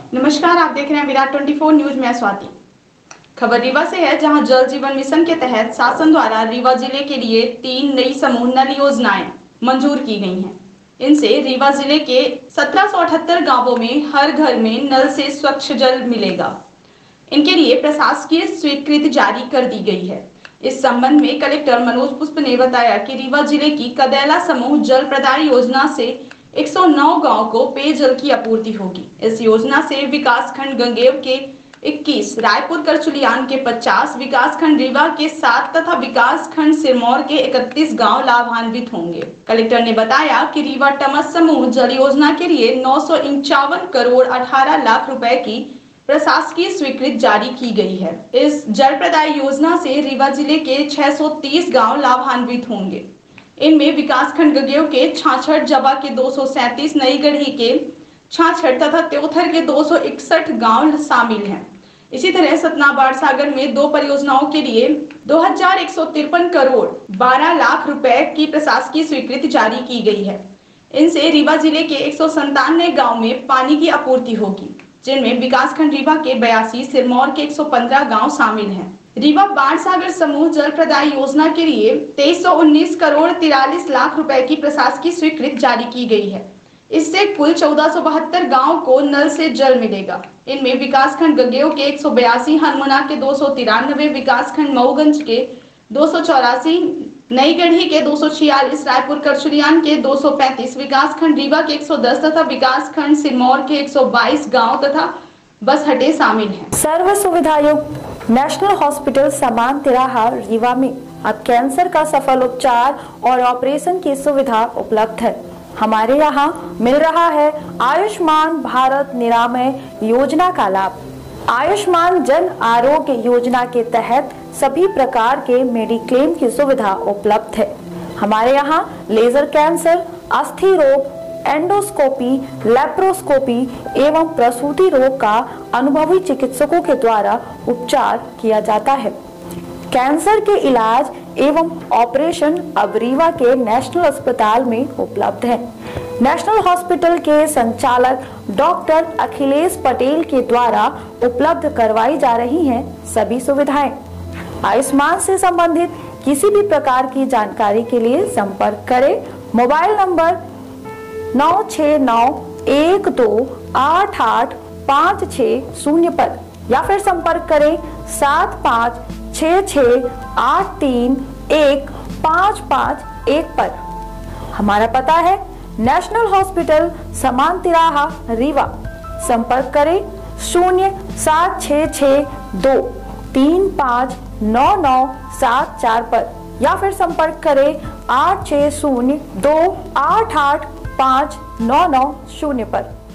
नमस्कार, आप देख रहे हैं विराट 24 न्यूज में स्वाति। खबर रीवा से है, जहां जल जीवन मिशन के तहत शासन द्वारा रीवा जिले के लिए 3 नई समूह नल योजनाएं मंजूर की गई हैं। इनसे रीवा जिले के 1778 गांवों में हर घर में नल से स्वच्छ जल मिलेगा। इनके लिए प्रशासकीय स्वीकृति जारी कर दी गई है। इस संबंध में कलेक्टर मनोज पुष्प ने बताया कि रीवा जिले की कदैला समूह जल प्रदाय योजना से 109 गांव को पेयजल की आपूर्ति होगी। इस योजना से विकासखंड गंगेव के 21, रायपुर करचुलियान के 50, विकासखंड रीवा के 7 तथा विकासखंड सिरमौर के 31 गांव लाभान्वित होंगे। कलेक्टर ने बताया कि रीवा टमस समूह जल योजना के लिए 951 करोड़ 18 लाख रुपए की प्रशासकीय स्वीकृति जारी की गई है। इस जल प्रदाय योजना से रीवा जिले के 630 गांव लाभान्वित होंगे। इनमें विकासखंड गंगेव के 66, जबा के 237, नई गढ़ी के 66 तथा त्योथर के 261 गांव शामिल हैं। इसी तरह सतना बाणसागर में 2 परियोजनाओं के लिए 2153 करोड़ 12 लाख रुपए की प्रशासकीय स्वीकृति जारी की गई है। इनसे रीवा जिले के 197 गांव में पानी की आपूर्ति होगी, जिनमें विकासखंड रीवा के 82, सिरमौर के 115 गांव शामिल हैं। रीवा बाणसागर समूह जल प्रदाय योजना के लिए 2319 करोड़ 43 लाख रुपए की प्रशासकीय स्वीकृति जारी की गई है। इससे कुल 1472 गांव को नल से जल मिलेगा। इनमें विकासखंड गंगेव के 182, हनुमना के 293, विकासखंड मऊगंज के 284, नई गढ़ी के 246, रायपुर करचुलियान के 235, विकासखंड रीवा के 110 तथा विकासखंड सिरमौर के 122 गांव तथा बसहटे शामिल हैं। सर्व सुविधा युक्त नेशनल हॉस्पिटल समान तिराहा रीवा में अब कैंसर का सफल उपचार और ऑपरेशन की सुविधा उपलब्ध है। हमारे यहाँ मिल रहा है आयुष्मान भारत निरामय योजना का लाभ। आयुष्मान जन आरोग्य योजना के तहत सभी प्रकार के मेडिक्लेम की सुविधा उपलब्ध है। हमारे यहाँ लेजर कैंसर, अस्थि रोग, एंडोस्कोपी, लेप्रोस्कोपी एवं प्रसूति रोग का अनुभवी चिकित्सकों के द्वारा उपचार किया जाता है। कैंसर के इलाज एवं ऑपरेशन अब रीवा के नेशनल अस्पताल में उपलब्ध है। नेशनल हॉस्पिटल के संचालक डॉक्टर अखिलेश पटेल के द्वारा उपलब्ध करवाई जा रही हैं सभी सुविधाएं। आयुष्मान से संबंधित किसी भी प्रकार की जानकारी के लिए संपर्क करें मोबाइल नंबर 9691288560 पर या फिर संपर्क करें 7566831551 पर। हमारा पता है नेशनल हॉस्पिटल समान तिराहा रीवा। संपर्क करें 07662359974 पर या फिर संपर्क करें 8602885990 पर।